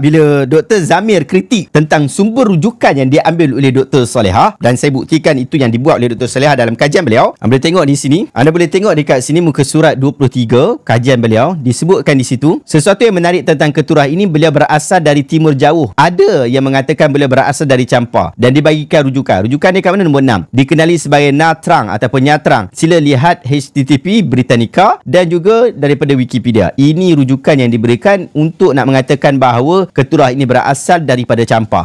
bila Dr. Zamir kritik tentang sumber rujukan yang diambil oleh Dr. Solehah, dan saya buktikan itu yang dibuat oleh Dr. Solehah dalam kajian beliau. Anda boleh tengok di sini. Anda boleh tengok dekat sini muka surat 23 kajian beliau, disebutkan di situ sesuatu yang menarik tentang keturah ini, beliau berasal dari timur jauh. Ada yang mengatakan beliau berasal dari Champa dan dibagikan rujukan. Rujukan dia kat mana? Nombor 6. Dikenali sebagai Natrang ataupun Nyatrang. Sila lihat HTTP Britannica dan juga daripada Wikipedia. Ini rujukan yang diberikan untuk nak mengatakan bahawa keturah ini berasal daripada Champa.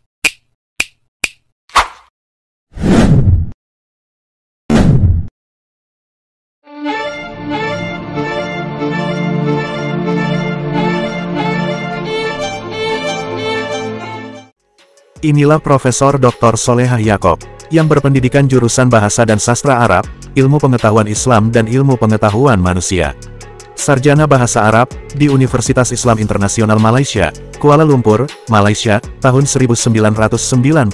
Inilah Profesor Dr. Solehah Yaakob, yang berpendidikan jurusan Bahasa dan Sastra Arab, Ilmu Pengetahuan Islam dan Ilmu Pengetahuan Manusia. Sarjana Bahasa Arab, di Universitas Islam Internasional Malaysia, Kuala Lumpur, Malaysia, tahun 1995.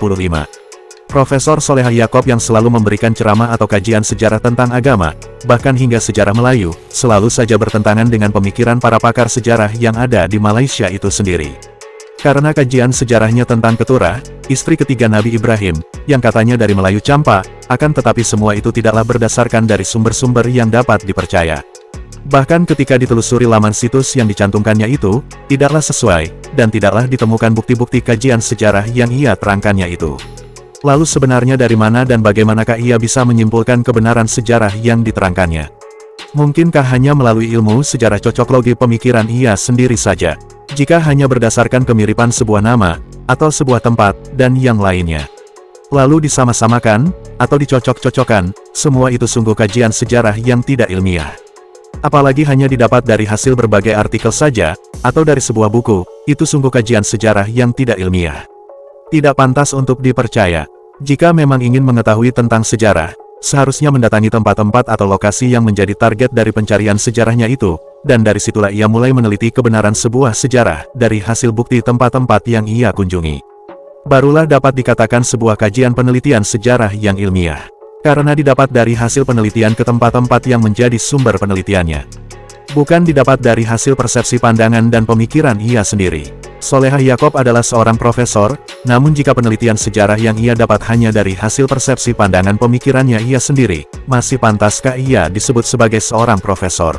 Profesor Solehah Yaakob yang selalu memberikan ceramah atau kajian sejarah tentang agama, bahkan hingga sejarah Melayu, selalu saja bertentangan dengan pemikiran para pakar sejarah yang ada di Malaysia itu sendiri. Karena kajian sejarahnya tentang keturah, istri ketiga Nabi Ibrahim, yang katanya dari Melayu Champa, akan tetapi semua itu tidaklah berdasarkan dari sumber-sumber yang dapat dipercaya. Bahkan ketika ditelusuri laman situs yang dicantumkannya itu, tidaklah sesuai, dan tidaklah ditemukan bukti-bukti kajian sejarah yang ia terangkannya itu. Lalu sebenarnya dari mana dan bagaimanakah ia bisa menyimpulkan kebenaran sejarah yang diterangkannya? Mungkinkah hanya melalui ilmu sejarah cocoklogi pemikiran ia sendiri saja? Jika hanya berdasarkan kemiripan sebuah nama, atau sebuah tempat, dan yang lainnya. Lalu disama-samakan, atau dicocok-cocokkan, semua itu sungguh kajian sejarah yang tidak ilmiah. Apalagi hanya didapat dari hasil berbagai artikel saja, atau dari sebuah buku, itu sungguh kajian sejarah yang tidak ilmiah. Tidak pantas untuk dipercaya. Jika memang ingin mengetahui tentang sejarah, seharusnya mendatangi tempat-tempat atau lokasi yang menjadi target dari pencarian sejarahnya itu, dan dari situlah ia mulai meneliti kebenaran sebuah sejarah, dari hasil bukti tempat-tempat yang ia kunjungi. Barulah dapat dikatakan sebuah kajian penelitian sejarah yang ilmiah. Karena didapat dari hasil penelitian ke tempat-tempat yang menjadi sumber penelitiannya. Bukan didapat dari hasil persepsi pandangan dan pemikiran ia sendiri. Solehah Yaakob adalah seorang profesor, namun jika penelitian sejarah yang ia dapat hanya dari hasil persepsi pandangan pemikirannya ia sendiri, masih pantaskah ia disebut sebagai seorang profesor?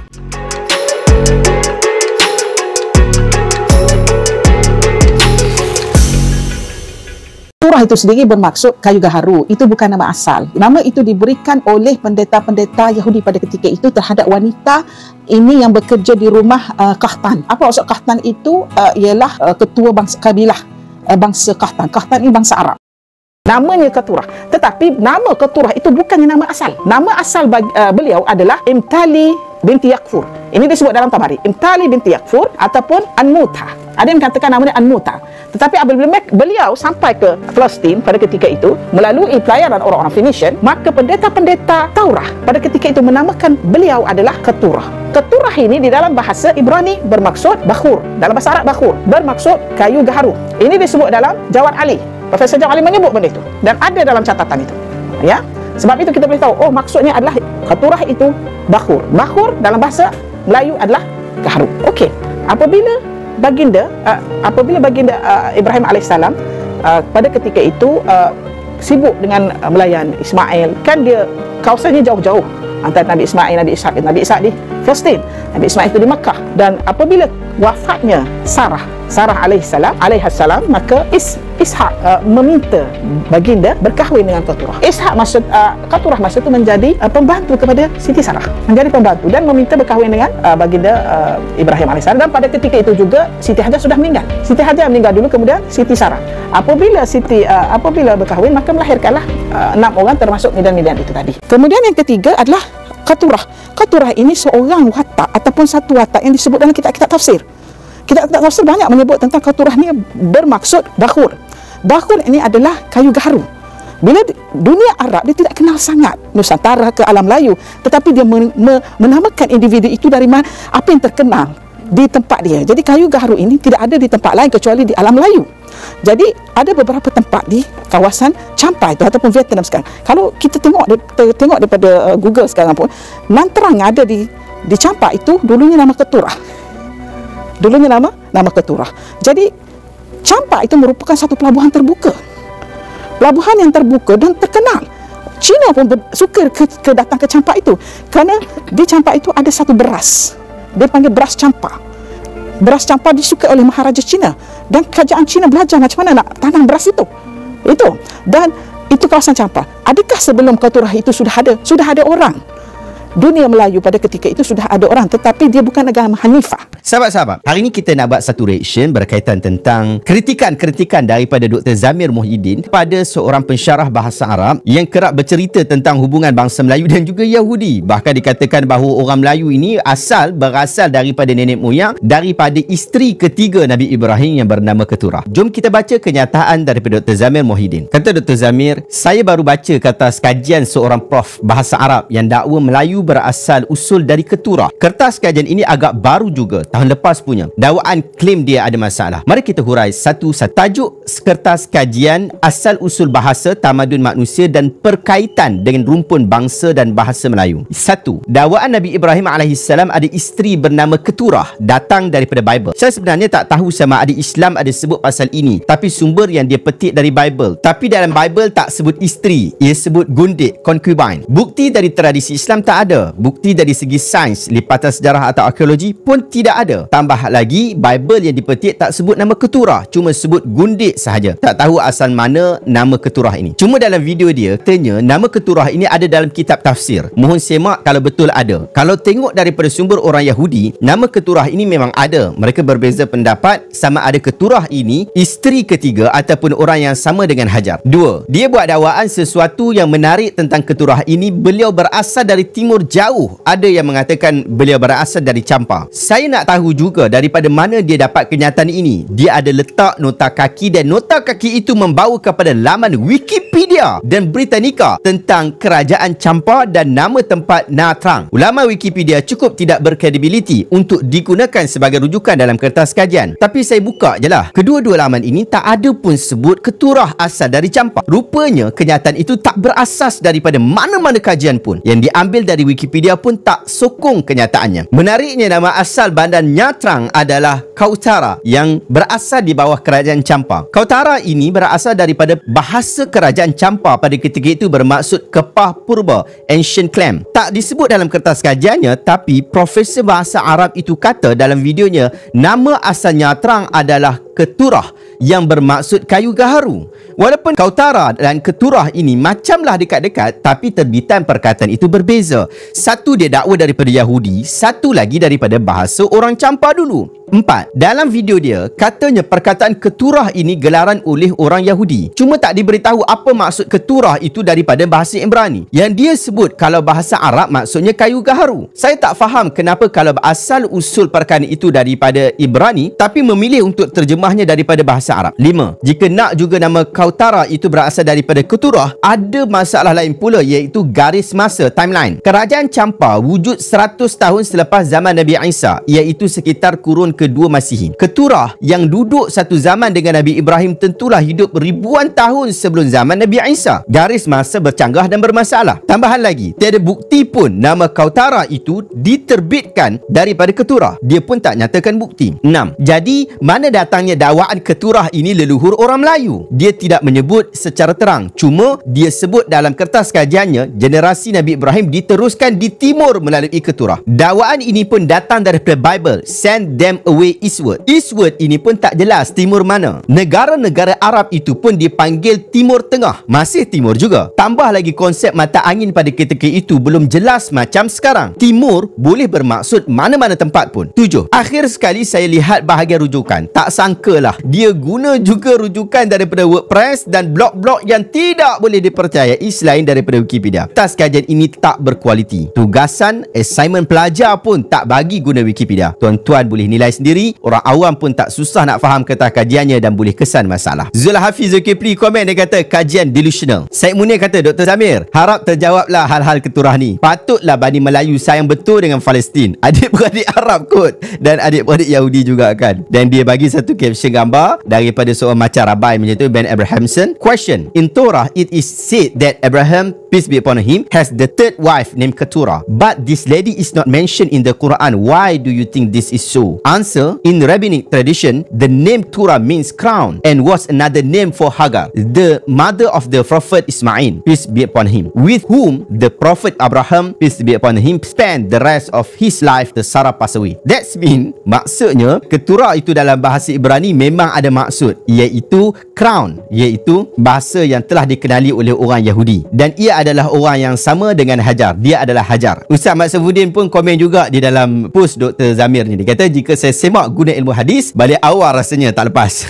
Keturah itu sendiri bermaksud kayu gaharu. Itu bukan nama asal. Nama itu diberikan oleh pendeta-pendeta Yahudi pada ketika itu terhadap wanita ini yang bekerja di rumah Kahtan. Apa maksud Kahtan itu? Ialah ketua bangsa kabilah bangsa Kahtan. Kahtan ini bangsa Arab. Namanya Keturah. Tetapi nama Keturah itu bukannya nama asal. Nama asal beliau adalah Imtali binti Yakfur. Ini disebut dalam Tabari. Imtali binti Yakfur ataupun Anmuta. Ada yang katakan namanya Anmuta. Tetapi apabila beliau sampai ke Palestin pada ketika itu, melalui pelayanan orang-orang Phoenician, maka pendeta-pendeta Taurah pada ketika itu menamakan beliau adalah Keturah. Keturah ini di dalam bahasa Ibrani bermaksud bakhur. Dalam bahasa Arab bakhur bermaksud kayu gaharu. Ini disebut dalam Jawad Ali. Profesor Jawad Ali menyebut benda itu. Dan ada dalam catatan itu. Ya. Sebab itu kita boleh tahu, oh maksudnya adalah Keturah itu bakhur. Bakhur dalam bahasa Melayu adalah gaharu. Okey. Apabila baginda Ibrahim alaihissalam pada ketika itu sibuk dengan melayan Ismail, kan dia kawasannya jauh-jauh antara Nabi Ismail, Nabi Ishak di Palestin, Nabi Ismail itu di Makkah. Dan apabila wafatnya Sarah alaihissalam, maka Ishak meminta baginda berkahwin dengan Keturah. Ishak Keturah maksud itu menjadi pembantu kepada Siti Sarah, menjadi pembantu dan meminta berkahwin dengan baginda Ibrahim alaihissalam. Dan pada ketika itu juga Siti Hajar sudah meninggal. Siti Hajar meninggal dulu, kemudian Siti Sarah. Apabila berkahwin, maka melahirkanlah 6 orang termasuk Midan itu tadi. Kemudian yang ketiga adalah Keturah. Keturah ini seorang watak ataupun satu watak yang disebut dalam kitab-kitab tafsir. Kitab-kitab tafsir banyak menyebut tentang Keturah ini bermaksud bakhur. Bakhur ini adalah kayu gaharu. Bila dunia Arab, dia tidak kenal sangat Nusantara ke alam Melayu, tetapi dia menamakan individu itu dari mana, apa yang terkenal di tempat dia. Jadi kayu gaharu ini tidak ada di tempat lain kecuali di alam Melayu. Jadi ada beberapa tempat di kawasan Champa itu ataupun Vietnam sekarang. Kalau kita tengok daripada Google sekarang pun, Nantrang yang ada di Champa itu dulunya nama Keturah. Dulunya nama Keturah. Jadi Champa itu merupakan satu pelabuhan terbuka. Pelabuhan yang terbuka dan terkenal. China pun suka datang ke Champa itu. Kerana di Champa itu ada satu beras. Dia panggil beras Champa. Beras Champa disukai oleh Maharaja China. Dan kerajaan China belajar macam mana nak tanam beras itu. Dan itu kawasan Champa. Adakah sebelum Keturah itu sudah ada orang? Dunia Melayu pada ketika itu sudah ada orang, tetapi dia bukan agama Hanifah. Sahabat-sahabat, hari ini kita nak buat satu reaction berkaitan tentang kritikan-kritikan daripada Dr. Zamir Muhyiddin pada seorang pensyarah bahasa Arab yang kerap bercerita tentang hubungan bangsa Melayu dan juga Yahudi. Bahkan dikatakan bahawa orang Melayu ini berasal daripada nenek moyang daripada isteri ketiga Nabi Ibrahim yang bernama Keturah. Jom kita baca kenyataan daripada Dr. Zamir Muhyiddin. Kata Dr. Zamir, saya baru baca kertas kajian seorang prof bahasa Arab yang dakwa Melayu berasal usul dari Keturah. Kertas kajian ini agak baru juga, tahun lepas punya. Dakwaan klaim dia ada masalah. Mari kita hurai satu-satu. Tajuk kertas kajian asal usul bahasa, tamadun manusia dan perkaitan dengan rumpun bangsa dan bahasa Melayu. 1. Dakwaan Nabi Ibrahim AS ada isteri bernama Keturah datang daripada Bible. Saya sebenarnya tak tahu sama ada Islam ada sebut pasal ini, tapi sumber yang dia petik dari Bible. Tapi dalam Bible tak sebut isteri, ia sebut gundik, concubine. Bukti dari tradisi Islam tak ada. Bukti dari segi sains, lipatan sejarah atau arkeologi pun tidak ada. Tambah lagi, Bible yang dipetik tak sebut nama Keturah, cuma sebut gundik sahaja. Tak tahu asal mana nama Keturah ini. Cuma dalam video dia, katanya nama Keturah ini ada dalam kitab tafsir. Mohon semak kalau betul ada. Kalau tengok daripada sumber orang Yahudi, nama Keturah ini memang ada. Mereka berbeza pendapat sama ada Keturah ini isteri ketiga ataupun orang yang sama dengan Hajar. 2. Dia buat dakwaan sesuatu yang menarik tentang Keturah ini, beliau berasal dari timur jauh. Ada yang mengatakan beliau berasal dari Champa. Saya nak tahu juga daripada mana dia dapat kenyataan ini. Dia ada letak nota kaki dan nota kaki itu membawa kepada laman Wikipedia dan Britannica tentang kerajaan Champa dan nama tempat Nha Trang. Ulama Wikipedia cukup tidak berkredibiliti untuk digunakan sebagai rujukan dalam kertas kajian. Tapi saya buka je lah. Kedua-dua laman ini tak ada pun sebut Keturah asal dari Champa. Rupanya kenyataan itu tak berasas daripada mana-mana kajian pun. Yang diambil dari Wikipedia pun tak sokong kenyataannya. Menariknya, nama asal bandar Nha Trang adalah Kautara yang berasal di bawah kerajaan Champa. Kautara ini berasal daripada bahasa kerajaan Champa pada ketika itu bermaksud kepah purba, ancient clam. Tak disebut dalam kertas kajiannya, tapi profesor bahasa Arab itu kata dalam videonya nama asal Nha Trang adalah Keturah yang bermaksud kayu gaharu. Walaupun Kautara dan Keturah ini macamlah dekat-dekat, tapi terbitan perkataan itu berbeza. Satu dia dakwa daripada Yahudi, satu lagi daripada bahasa orang Champa dulu. 4. Dalam video dia, katanya perkataan Keturah ini gelaran oleh orang Yahudi. Cuma tak diberitahu apa maksud Keturah itu daripada bahasa Ibrani. Yang dia sebut kalau bahasa Arab maksudnya kayu gaharu. Saya tak faham kenapa kalau asal usul perkara itu daripada Ibrani, tapi memilih untuk terjemahnya daripada bahasa Arab. 5. Jika nak juga nama Kautara itu berasal daripada Keturah, ada masalah lain pula, iaitu garis masa, timeline. Kerajaan Champa wujud 100 tahun selepas zaman Nabi Isa, iaitu sekitar kurun kedua Masihi. Keturah yang duduk satu zaman dengan Nabi Ibrahim tentulah hidup ribuan tahun sebelum zaman Nabi Isa. Garis masa bercanggah dan bermasalah. Tambahan lagi, tiada bukti pun nama Kautara itu diterbitkan daripada Keturah. Dia pun tak nyatakan bukti. 6. Jadi, mana datangnya dakwaan Keturah ini leluhur orang Melayu? Dia tidak menyebut secara terang. Cuma, dia sebut dalam kertas kajiannya, generasi Nabi Ibrahim diteruskan di timur melalui Keturah. Dakwaan ini pun datang daripada Bible. Send them away eastward. Eastward ini pun tak jelas timur mana. Negara-negara Arab itu pun dipanggil Timur Tengah. Masih timur juga. Tambah lagi konsep mata angin pada ketika itu belum jelas macam sekarang. Timur boleh bermaksud mana-mana tempat pun. 7. Akhir sekali saya lihat bahagian rujukan. Tak sangkalah dia guna juga rujukan daripada WordPress dan blog-blog yang tidak boleh dipercayai selain daripada Wikipedia. Tas kajian ini tak berkualiti. Tugasan, assignment pelajar pun tak bagi guna Wikipedia. Tuan-tuan boleh nilai sendiri. Orang awam pun tak susah nak faham kertas kajiannya dan boleh kesan masalah. Zul Hafiz Zulkifli komen, dia kata kajian delusional. Syed Munir kata, Dr. Zamir, harap terjawablah hal-hal Keturah ni. Patutlah Bani Melayu sayang betul dengan Palestin. Adik-beradik Arab kot dan adik-beradik Yahudi juga kan. Dan dia bagi satu caption gambar daripada seorang macam Rabai macam tu, Ben Abrahamson. Question: in Torah it is said that Abraham, peace be upon him, has the third wife named named Keturah. But this lady is not mentioned in the Quran. Why do you think this is so? Answer: in rabbinic tradition, the name Keturah means crown and was another name for Hagar, the mother of the Prophet Ismail, peace be upon him, with whom the Prophet Abraham, peace be upon him, spent the rest of his life. The Sarah passed away. That's mean, maksudnya Keturah itu dalam bahasa Ibrani memang ada maksud, iaitu crown, iaitu bahasa yang telah dikenali oleh orang Yahudi, dan ia adalah orang yang sama dengan Hajar. Dia adalah Hajar. Ustaz Mat Saifuddin pun komen juga di dalam post Dr. Zamir ni. Dia kata jika saya semak guna ilmu hadis, balik awal rasanya tak lepas.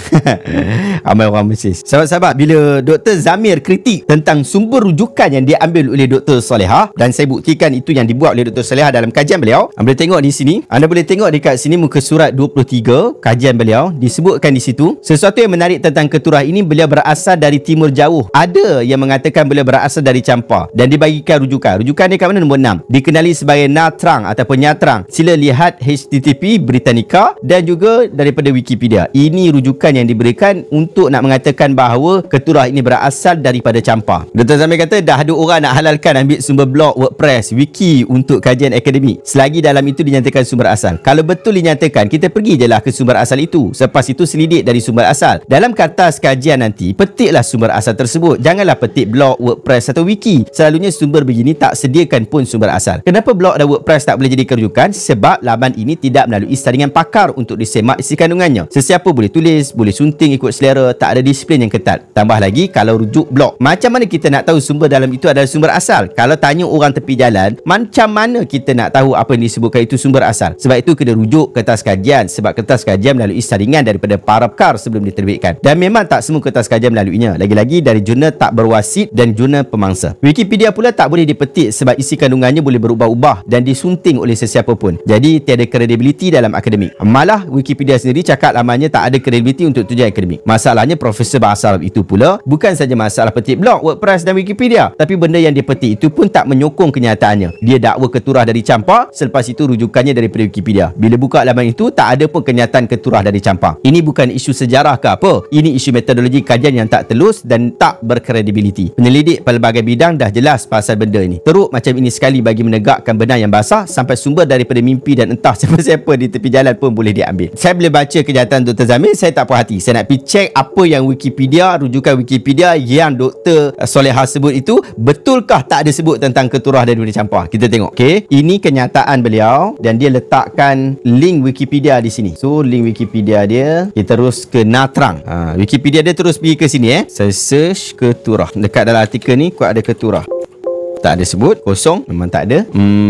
Ramai orang Mesir. Sahabat-sahabat, bila Dr. Zamir kritik tentang sumber rujukan yang dia ambil oleh Dr. Salehah, dan saya buktikan itu yang dibuat oleh Dr. Salehah dalam kajian beliau, anda boleh tengok di sini. Anda boleh tengok dekat sini muka surat 23 kajian beliau, disebutkan di situ sesuatu yang menarik tentang Keturah ini. Beliau berasal dari timur jauh. Ada yang mengatakan beliau berasal dari Champa, dan dibagikan rujukan. Rujukan dia kat mana? Nombor 6. Dikenali sebagai Natrang ataupun Nyatrang. Sila lihat HTTP Britannica dan juga daripada Wikipedia. Ini rujukan yang diberikan untuk nak mengatakan bahawa Keturah ini berasal daripada Champa. Dr. Zamir kata dah ada orang nak halalkan ambil sumber blog, WordPress, wiki untuk kajian akademik selagi dalam itu dinyatakan sumber asal. Kalau betul dinyatakan, kita pergi je lah ke sumber asal itu. Selepas itu selidik dari sumber asal. Dalam kertas kajian nanti, petiklah sumber asal tersebut. Janganlah petik blog, WordPress atau wiki. Selalunya sumber begini tak sediakan pun sumber asal. Kenapa blog dan WordPress tak boleh jadi kerujukan? Sebab laman ini tidak melalui saringan pakar untuk disemak isi kandungannya. Sesiapa boleh tulis, boleh sunting ikut selera, tak ada disiplin yang ketat. Tambah lagi kalau rujuk blog, macam mana kita nak tahu sumber dalam itu adalah sumber asal? Kalau tanya orang tepi jalan, macam mana kita nak tahu apa yang disebutkan itu sumber asal? Sebab itu kena rujuk kertas kajian, sebab kertas kajian melalui saringan daripada para pakar sebelum diterbitkan, dan memang tak semua kertas kajian melaluinya. Lagi-lagi dari jurnal tak berwasit dan jurnal pemangsa. Wikipedia pula tak boleh dipetik sebab isi kandungannya boleh berubah-ubah dan disunting oleh sesiapa pun. Jadi tiada kredibiliti dalam akademik. Malah Wikipedia sendiri cakap lamannya tak ada kredibiliti untuk tujuan akademik. Masalahnya Profesor Bahasa Arab itu pula bukan saja masalah petik blog, WordPress dan Wikipedia, tapi benda yang dia petik itu pun tak menyokong kenyataannya. Dia dakwa Keturah dari Champa, selepas itu rujukannya daripada Wikipedia. Bila buka laman itu, tak ada pun kenyataan Keturah dari Champa. Ini bukan isu sejarah ke apa. Ini isu metodologi kajian yang tak telus dan tak berkredibiliti. Penyelidik pelbagai bidang dah jelas pasal benda ini. Teruk macam ini sekali bagi menegakkan benang yang basah, sampai sumber daripada mimpi dan entah siapa-siapa di tepi jalan pun boleh diambil. Saya boleh baca kenyataan Dr. Zamir, saya tak puas hati. Saya nak pergi cek apa yang Wikipedia, rujukan Wikipedia yang Dr. Salehah sebut itu, betulkah tak ada sebut tentang Keturah daripada Champa? Kita tengok. Okey, ini kenyataan beliau dan dia letakkan link Wikipedia di sini. So link Wikipedia dia, kita terus ke Natrang. Wikipedia dia terus pergi ke sini. Saya search Keturah. Dekat dalam artikel ni kuat ada Keturah. Tak ada sebut, kosong, memang tak ada.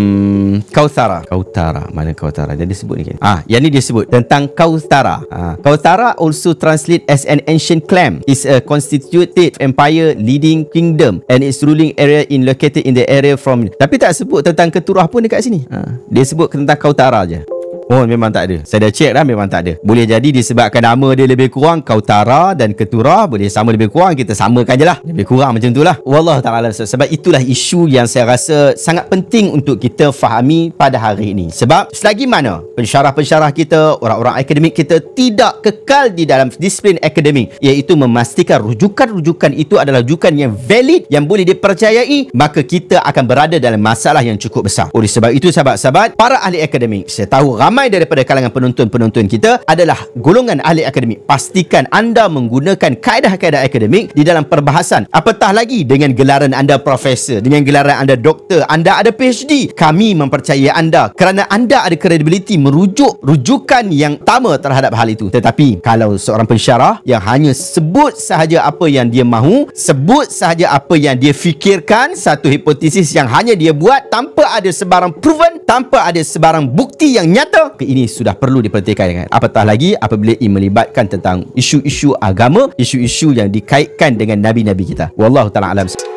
Kautara. Mana Kautara? Jadi sebut ni kan. Yang ni dia sebut tentang Kautara. Kautara also translate as an ancient clan. Is a constituted empire, leading kingdom and its ruling area in located in the area from. Tapi tak sebut tentang Keturah pun dekat sini. Dia sebut tentang Kautara je. Oh, memang tak ada. Saya dah cek dah, memang tak ada. Boleh jadi disebabkan nama dia lebih kurang, Kautara dan Keturah boleh sama lebih kurang, kita samakan je lah. Lebih kurang macam tu lah. Wallah ta'ala. Sebab itulah isu yang saya rasa sangat penting untuk kita fahami pada hari ini. Sebab selagi mana pensyarah-pensyarah kita, orang-orang akademik kita tidak kekal di dalam disiplin akademik, iaitu memastikan rujukan-rujukan itu adalah rujukan yang valid, yang boleh dipercayai, maka kita akan berada dalam masalah yang cukup besar. Oleh sebab itu sahabat-sahabat, para ahli akademik, saya tahu ramai daripada kalangan penonton-penonton kita adalah golongan ahli akademik. Pastikan anda menggunakan kaedah-kaedah akademik di dalam perbahasan. Apatah lagi dengan gelaran anda profesor, dengan gelaran anda doktor, anda ada PhD. Kami mempercayai anda kerana anda ada kredibiliti merujuk rujukan yang utama terhadap hal itu. Tetapi kalau seorang pensyarah yang hanya sebut sahaja apa yang dia mahu, sebut sahaja apa yang dia fikirkan, satu hipotesis yang hanya dia buat tanpa ada sebarang proven, tanpa ada sebarang bukti yang nyata, ini sudah perlu diperhatikan. Apatah lagi apabila ia melibatkan tentang isu-isu agama, isu-isu yang dikaitkan dengan nabi-nabi kita. Wallahu ta'ala alam.